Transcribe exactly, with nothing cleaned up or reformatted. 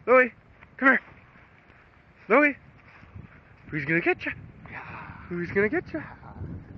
Louie, come here. Louie, who's gonna get you? Who's gonna get you?